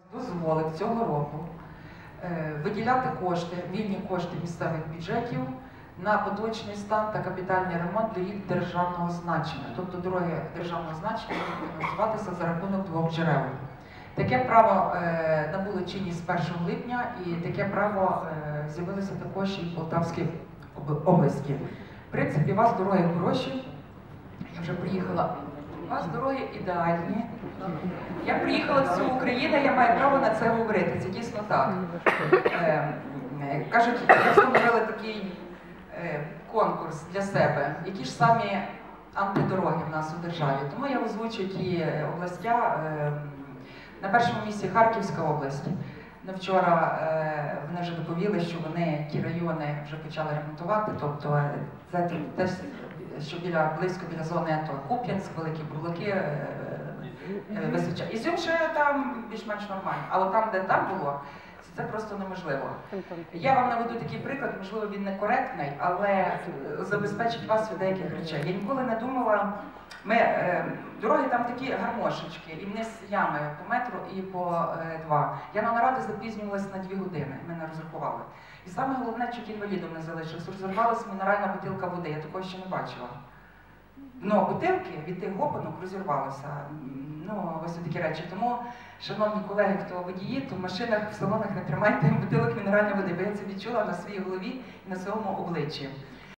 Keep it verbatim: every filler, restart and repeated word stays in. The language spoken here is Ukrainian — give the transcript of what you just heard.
дозволив цього року виділяти кошти, вільні кошти місцевих бюджетів на поточний стан та капітальний ремонт доріг державного значення. Тобто дороги державного значення будуть фінансуватися за рахунок двох джерел. Таке право е, набуло чинність з першого липня, і таке право е, з'явилося також і в Полтавській області. В принципі, у вас дороги хороші. Я вже приїхала. У вас дороги ідеальні. Я приїхала з цього України, я маю право на це говорити. Це дійсно так. Е, е, кажуть, я встановила такий е, конкурс для себе. Які ж самі антидороги в нас у державі. Тому я озвучу ті областя. Е, на першому місці Харківська область. Ну, вчора е, вони вже доповіли, що вони ті райони вже почали ремонтувати. Тобто це те, що біля, близько біля зони АТО. Куп'янськ, Великі Бурлаки, е, е, Височа. Ізюм ще там більш-менш нормально. А от там, де там було, це просто неможливо. Я вам наведу такий приклад, можливо, він некоректний, але забезпечить вас від деяких речей. Я ніколи не думала, ми, е, дороги там такі гармошечки, і вниз ями по метру і по е, два. Я на наради запізнювалася на дві години, ми не розрахували. І саме головне, чуть інвалідом не залишилось, розірвалася мінеральна бутилка води, я такого ще не бачила. Ну, бутилки від тих гопанок розірвалися. Ну, ось такі речі. Тому, шановні колеги, хто водії, то в машинах, в салонах не тримайте бутилок мінеральної води, бо я це відчула на своїй голові і на своєму обличчі.